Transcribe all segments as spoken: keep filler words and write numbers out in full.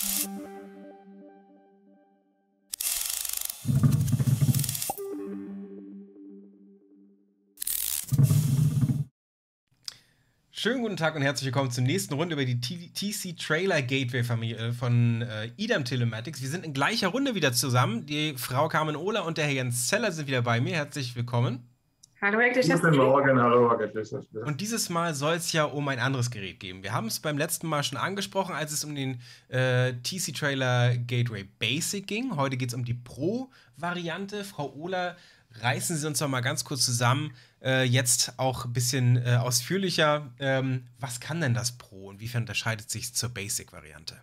Schönen guten Tag und herzlich willkommen zur nächsten Runde über die T C Trailer Gateway Familie von äh, Idem Telematics. Wir sind in gleicher Runde wieder zusammen. Die Frau Carmen Ohler und der Herr Jens Zeller sind wieder bei mir. Herzlich willkommen. Hallo, Herr Klischewski. Guten Morgen, hallo, Herr Klischewski. Und dieses Mal soll es ja um ein anderes Gerät gehen. Wir haben es beim letzten Mal schon angesprochen, als es um den äh, T C Trailer Gateway Basic ging. Heute geht es um die Pro-Variante. Frau Ohler, reißen Sie uns doch mal ganz kurz zusammen, äh, jetzt auch ein bisschen äh, ausführlicher. Ähm, was kann denn das Pro? Inwiefern unterscheidet sich zur Basic-Variante?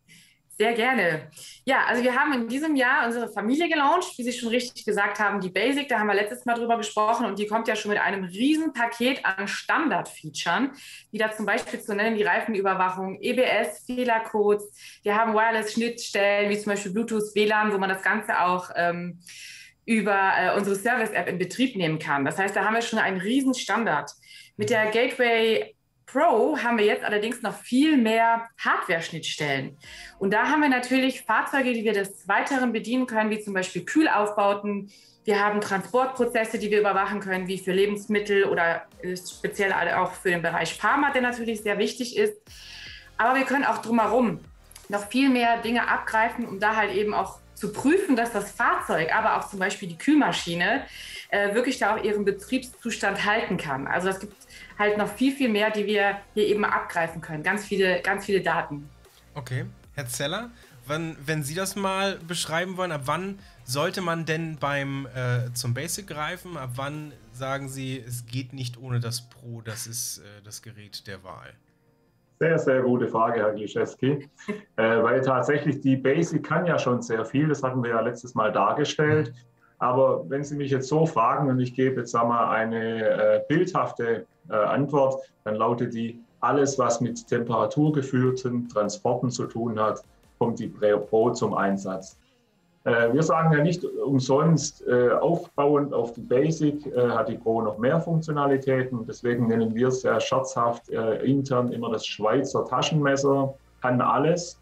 Sehr gerne. Ja, also wir haben in diesem Jahr unsere Familie gelauncht, wie Sie schon richtig gesagt haben, die Basic, da haben wir letztes Mal drüber gesprochen und die kommt ja schon mit einem riesen Paket an Standard-Featuren, wie da zum Beispiel zu nennen die Reifenüberwachung, E B S, Fehlercodes, wir haben Wireless-Schnittstellen, wie zum Beispiel Bluetooth, W L A N, wo man das Ganze auch ähm, über äh, unsere Service-App in Betrieb nehmen kann. Das heißt, da haben wir schon einen riesen Standard. Mit der Gateway Pro haben wir jetzt allerdings noch viel mehr Hardware-Schnittstellen. Und da haben wir natürlich Fahrzeuge, die wir des Weiteren bedienen können, wie zum Beispiel Kühlaufbauten. Wir haben Transportprozesse, die wir überwachen können, wie für Lebensmittel oder speziell auch für den Bereich Pharma, der natürlich sehr wichtig ist. Aber wir können auch drumherum noch viel mehr Dinge abgreifen, um da halt eben auch zu prüfen, dass das Fahrzeug, aber auch zum Beispiel die Kühlmaschine, äh, wirklich da auch ihren Betriebszustand halten kann. Also es gibt halt noch viel, viel mehr, die wir hier eben abgreifen können. Ganz viele, ganz viele Daten. Okay. Herr Zeller, wann, wenn Sie das mal beschreiben wollen, ab wann sollte man denn beim äh, zum Basic greifen? Ab wann sagen Sie, es geht nicht ohne das Pro, das ist äh, das Gerät der Wahl? Sehr, sehr gute Frage, Herr Klischewski. äh, weil tatsächlich die Basic kann ja schon sehr viel, das hatten wir ja letztes Mal dargestellt. Aber wenn Sie mich jetzt so fragen und ich gebe jetzt sagen wir, eine äh, bildhafte äh, Antwort, dann lautet die, alles was mit temperaturgeführten Transporten zu tun hat, kommt die Pro zum Einsatz. Äh, wir sagen ja nicht umsonst, äh, aufbauend auf die Basic äh, hat die Pro noch mehr Funktionalitäten. Deswegen nennen wir es ja scherzhaft äh, intern immer das Schweizer Taschenmesser, kann alles.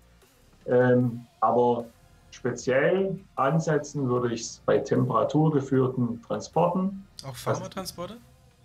Ähm, aber speziell ansetzen würde ich es bei temperaturgeführten Transporten. Auch Pharmatransporte?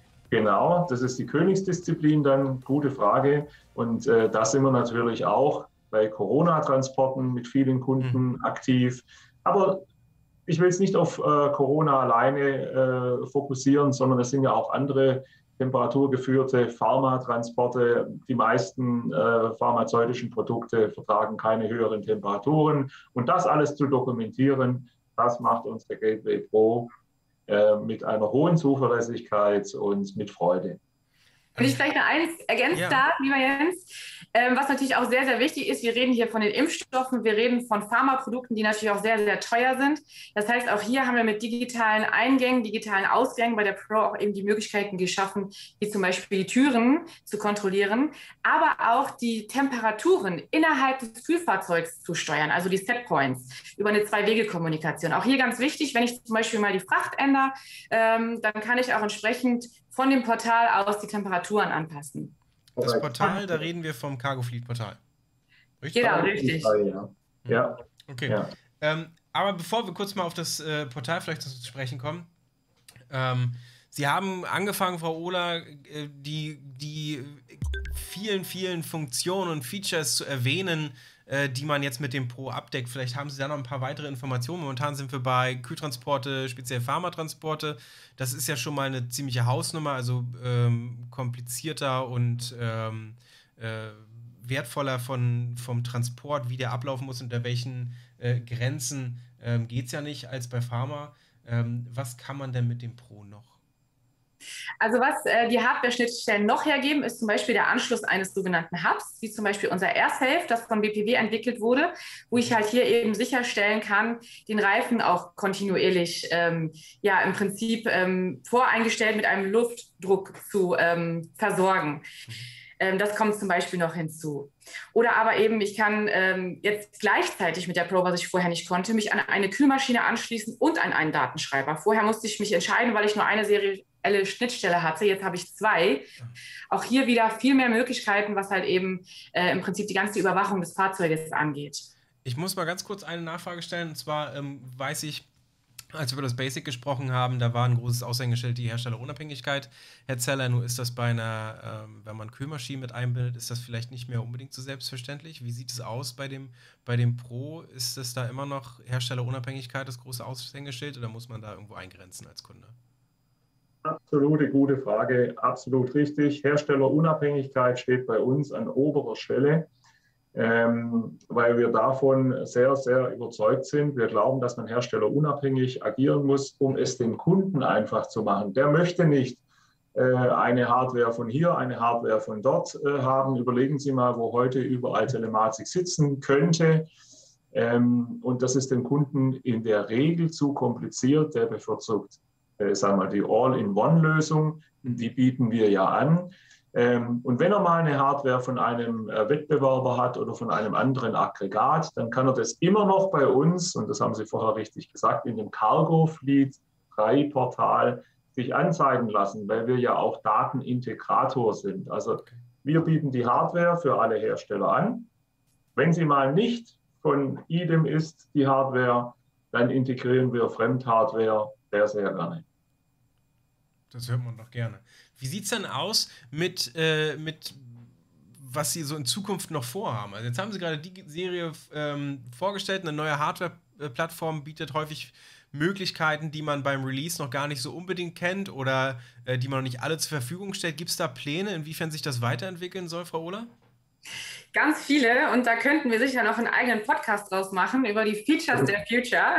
Genau, das ist die Königsdisziplin dann, gute Frage. Und äh, da sind wir natürlich auch bei Corona-Transporten mit vielen Kunden mhm. aktiv. Aber ich will es nicht auf äh, Corona alleine äh, fokussieren, sondern es sind ja auch andere temperaturgeführte Pharmatransporte. Die meisten äh, pharmazeutischen Produkte vertragen keine höheren Temperaturen. Und das alles zu dokumentieren, das macht uns der Gateway Pro äh, mit einer hohen Zuverlässigkeit und mit Freude. Wenn ich vielleicht noch eins ergänzt ja. darf, lieber Jens, ähm, was natürlich auch sehr, sehr wichtig ist, wir reden hier von den Impfstoffen, wir reden von Pharmaprodukten, die natürlich auch sehr, sehr teuer sind. Das heißt, auch hier haben wir mit digitalen Eingängen, digitalen Ausgängen bei der Pro auch eben die Möglichkeiten geschaffen, wie zum Beispiel die Türen zu kontrollieren, aber auch die Temperaturen innerhalb des Kühlfahrzeugs zu steuern, also die Setpoints über eine Zwei-Wege-Kommunikation. Auch hier ganz wichtig, wenn ich zum Beispiel mal die Fracht ändere, ähm, dann kann ich auch entsprechend von dem Portal aus die Temperaturen anpassen. Das Portal, da reden wir vom Cargo Fleet Portal. Richtig? Genau, richtig. Ja. ja. Okay. Ja. Ähm, aber bevor wir kurz mal auf das äh, Portal vielleicht zu sprechen kommen, ähm, Sie haben angefangen, Frau Ohler, äh, die, die vielen, vielen Funktionen und Features zu erwähnen, äh, die man jetzt mit dem Pro abdeckt. Vielleicht haben Sie da noch ein paar weitere Informationen. Momentan sind wir bei Kühltransporte, speziell Pharmatransporte. Das ist ja schon mal eine ziemliche Hausnummer, also ähm, komplizierter und ähm, äh, wertvoller von, vom Transport, wie der ablaufen muss, unter welchen äh, Grenzen ähm, geht es ja nicht als bei Pharma. Ähm, was kann man denn mit dem Pro noch? Also was äh, die Hardware-Schnittstellen noch hergeben, ist zum Beispiel der Anschluss eines sogenannten Hubs, wie zum Beispiel unser AirSafe, das von B P W entwickelt wurde, wo ich halt hier eben sicherstellen kann, den Reifen auch kontinuierlich, ähm, ja im Prinzip ähm, voreingestellt mit einem Luftdruck zu ähm, versorgen. Ähm, das kommt zum Beispiel noch hinzu. Oder aber eben, ich kann ähm, jetzt gleichzeitig mit der Pro, was ich vorher nicht konnte, mich an eine Kühlmaschine anschließen und an einen Datenschreiber. Vorher musste ich mich entscheiden, weil ich nur eine serielle Schnittstelle hatte. Jetzt habe ich zwei. Auch hier wieder viel mehr Möglichkeiten, was halt eben äh, im Prinzip die ganze Überwachung des Fahrzeuges angeht. Ich muss mal ganz kurz eine Nachfrage stellen. Und zwar ähm, weiß ich, als wir über das Basic gesprochen haben, da war ein großes Aushängeschild die Herstellerunabhängigkeit. Herr Zeller, nur ist das bei einer, ähm, wenn man Kühlmaschinen mit einbindet, ist das vielleicht nicht mehr unbedingt so selbstverständlich. Wie sieht es aus bei dem, bei dem Pro? Ist es da immer noch Herstellerunabhängigkeit, das große Aushängeschild, oder muss man da irgendwo eingrenzen als Kunde? Absolute gute Frage, absolut richtig. Herstellerunabhängigkeit steht bei uns an oberer Stelle. Ähm, weil wir davon sehr, sehr überzeugt sind. Wir glauben, dass man herstellerunabhängig agieren muss, um es dem Kunden einfach zu machen. Der möchte nicht äh, eine Hardware von hier, eine Hardware von dort äh, haben. Überlegen Sie mal, wo heute überall Telematik sitzen könnte. Ähm, und das ist dem Kunden in der Regel zu kompliziert. Der bevorzugt, äh, sagen wir mal, die All-in-One-Lösung. Die bieten wir ja an. Ähm, und wenn er mal eine Hardware von einem äh, Wettbewerber hat oder von einem anderen Aggregat, dann kann er das immer noch bei uns, und das haben Sie vorher richtig gesagt, in dem Cargo Fleet drei Portal sich anzeigen lassen, weil wir ja auch Datenintegrator sind. Also wir bieten die Hardware für alle Hersteller an. Wenn sie mal nicht von I D E M ist, die Hardware, dann integrieren wir Fremdhardware sehr, sehr gerne. Das hört man doch gerne. Wie sieht es denn aus mit, äh, mit, was Sie so in Zukunft noch vorhaben? Also jetzt haben Sie gerade die Serie ähm, vorgestellt, eine neue Hardware-Plattform bietet häufig Möglichkeiten, die man beim Release noch gar nicht so unbedingt kennt oder äh, die man noch nicht alle zur Verfügung stellt. Gibt es da Pläne, inwiefern sich das weiterentwickeln soll, Frau Ohler? Ganz viele, und da könnten wir sicher noch einen eigenen Podcast draus machen über die Features der Future.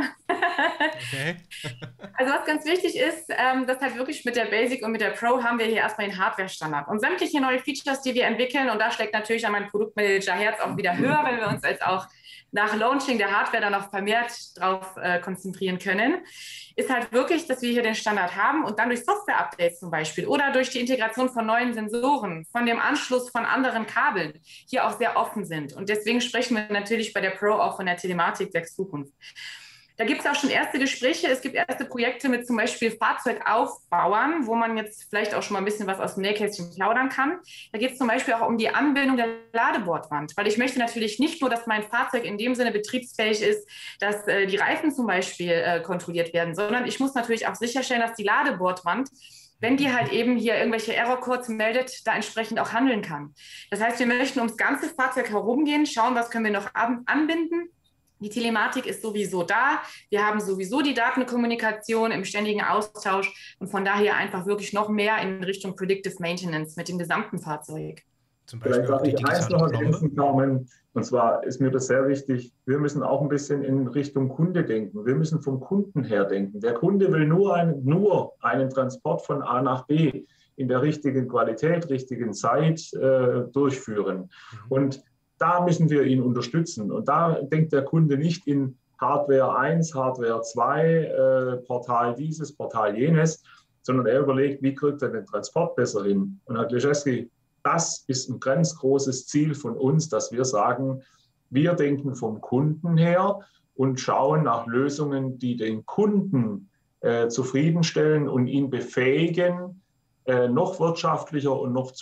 Okay. Also was ganz wichtig ist, ähm, dass halt wirklich mit der Basic und mit der Pro haben wir hier erstmal den Hardware-Standard. Und sämtliche neue Features, die wir entwickeln, und da schlägt natürlich an mein Produktmanager Herz auch wieder höher, wenn wir uns jetzt auch nach Launching der Hardware dann noch vermehrt drauf äh, konzentrieren können, ist halt wirklich, dass wir hier den Standard haben und dann durch Software-Updates zum Beispiel oder durch die Integration von neuen Sensoren, von dem Anschluss von anderen Kabeln hier auch sehr offen sind. Und deswegen sprechen wir natürlich bei der Pro auch von der Telematik der Zukunft. Da gibt es auch schon erste Gespräche. Es gibt erste Projekte mit zum Beispiel Fahrzeugaufbauern, wo man jetzt vielleicht auch schon mal ein bisschen was aus dem Nähkästchen plaudern kann. Da geht es zum Beispiel auch um die Anbindung der Ladebordwand, weil ich möchte natürlich nicht nur, dass mein Fahrzeug in dem Sinne betriebsfähig ist, dass äh, die Reifen zum Beispiel äh, kontrolliert werden, sondern ich muss natürlich auch sicherstellen, dass die Ladebordwand, wenn die halt eben hier irgendwelche Error-Codes meldet, da entsprechend auch handeln kann. Das heißt, wir möchten ums ganze Fahrzeug herumgehen, schauen, was können wir noch anbinden. Die Telematik ist sowieso da. Wir haben sowieso die Datenkommunikation im ständigen Austausch und von daher einfach wirklich noch mehr in Richtung Predictive Maintenance mit dem gesamten Fahrzeug. Zum Beispiel auch die digitale Plombe. Kommen. Und zwar ist mir das sehr wichtig, wir müssen auch ein bisschen in Richtung Kunde denken. Wir müssen vom Kunden her denken. Der Kunde will nur einen, nur einen Transport von A nach B in der richtigen Qualität, richtigen Zeit äh, durchführen. Mhm. Und da müssen wir ihn unterstützen. Und da denkt der Kunde nicht in Hardware eins, Hardware zwei, äh, Portal dieses, Portal jenes, sondern er überlegt, wie kriegt er den Transport besser hin. Und Herr Gleschewski, das ist ein ganz großes Ziel von uns, dass wir sagen, wir denken vom Kunden her und schauen nach Lösungen, die den Kunden äh, zufriedenstellen und ihn befähigen, äh, noch wirtschaftlicher und noch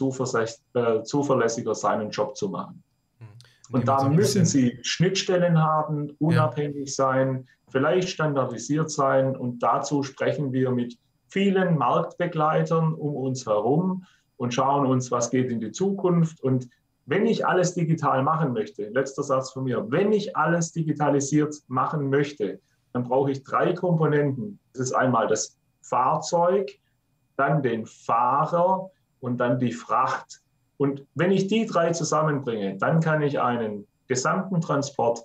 äh, zuverlässiger seinen Job zu machen. Und da müssen Sie Schnittstellen haben, unabhängig ja. sein, vielleicht standardisiert sein. Und dazu sprechen wir mit vielen Marktbegleitern um uns herum und schauen uns, was geht in die Zukunft. Und wenn ich alles digital machen möchte, letzter Satz von mir, wenn ich alles digitalisiert machen möchte, dann brauche ich drei Komponenten. Das ist einmal das Fahrzeug, dann den Fahrer und dann die Fracht. Und wenn ich die drei zusammenbringe, dann kann ich einen gesamten Transport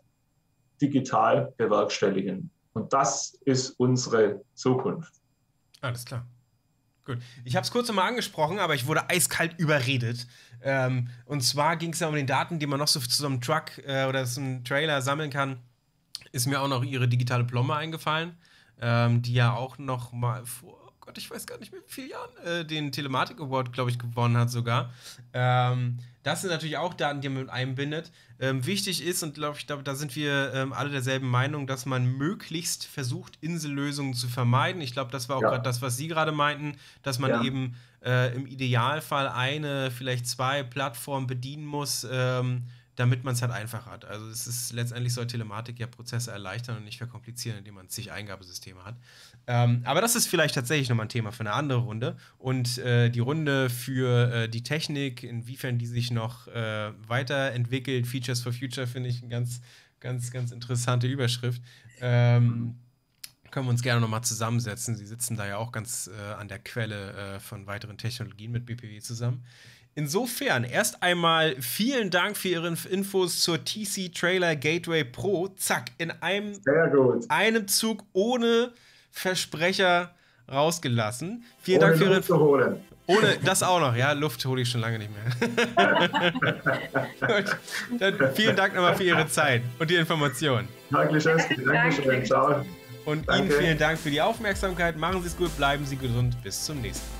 digital bewerkstelligen. Und das ist unsere Zukunft. Alles klar. Gut. Ich habe es kurz nochmal angesprochen, aber ich wurde eiskalt überredet. Ähm, und zwar ging es ja um den Daten, die man noch so zu so einem Truck äh, oder so einem Trailer sammeln kann. Ist mir auch noch ihre digitale Plombe eingefallen, ähm, die ja auch noch mal vor Gott, ich weiß gar nicht mehr, wie viele Jahren äh, den Telematik Award, glaube ich, gewonnen hat sogar. Ähm, das sind natürlich auch Daten, die man mit einbindet. Ähm, wichtig ist, und glaube ich, da sind wir ähm, alle derselben Meinung, dass man möglichst versucht, Insellösungen zu vermeiden. Ich glaube, das war auch ja. gerade das, was Sie gerade meinten, dass man ja. eben äh, im Idealfall eine, vielleicht zwei Plattformen bedienen muss, ähm, damit man es halt einfach hat. Also es ist letztendlich soll Telematik ja Prozesse erleichtern und nicht verkomplizieren, indem man zig Eingabesysteme hat. Ähm, aber das ist vielleicht tatsächlich nochmal ein Thema für eine andere Runde. Und äh, die Runde für äh, die Technik, inwiefern die sich noch äh, weiterentwickelt, Features for Future, finde ich eine ganz, ganz, ganz interessante Überschrift. Ähm, können wir uns gerne nochmal zusammensetzen. Sie sitzen da ja auch ganz äh, an der Quelle äh, von weiteren Technologien mit B P W zusammen. Insofern, erst einmal vielen Dank für Ihre Infos zur T C Trailer Gateway Pro. Zack, in einem, Sehr gut. einem Zug ohne Versprecher rausgelassen. Vielen Ohne Dank für Ihre Luft zu holen. Ohne das auch noch, ja, Luft hole ich schon lange nicht mehr. Gut, dann vielen Dank nochmal für Ihre Zeit und die Informationen. Danke, Chesky. Dankeschön. Ciao. Und Danke. Ihnen vielen Dank für die Aufmerksamkeit. Machen Sie es gut, bleiben Sie gesund. Bis zum nächsten Mal.